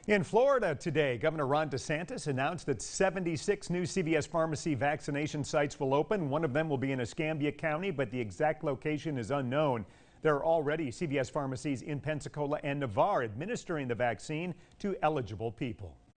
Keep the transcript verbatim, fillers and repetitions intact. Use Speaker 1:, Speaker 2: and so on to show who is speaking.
Speaker 1: In Florida today, Governor Ron DeSantis announced that seventy-six new C V S pharmacy vaccination sites will open. One of them will be in Escambia County, but the exact location is unknown. There are already C V S pharmacies in Pensacola and Navarre administering the vaccine to eligible people.